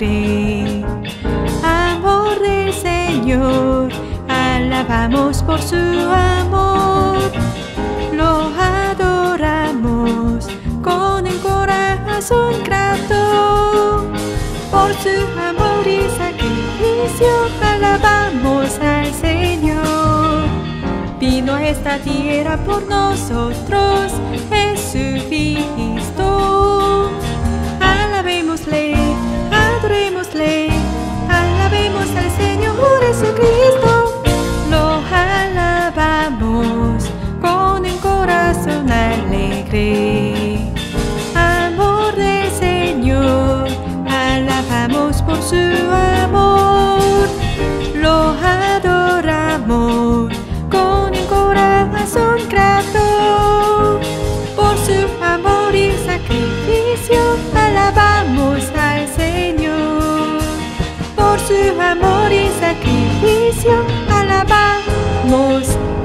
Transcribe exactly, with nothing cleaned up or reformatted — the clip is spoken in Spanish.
alegre. Amor del Señor, alabamos por su amor. Lo adoramos con el corazón grato. Por su amor y sacrificio, alabamos al Señor. Vino a esta tierra por nosotros, Jesucristo. Alabémosle, adorémosle, alabemos al Señor Jesucristo. Lo alabamos con el corazón alegre. Amor del Señor, alabamos por su amor. Lo adoramos con el corazón grato. Por su amor y sacrificio, alabamos al Señor. Por su amor y sacrificio, alabamos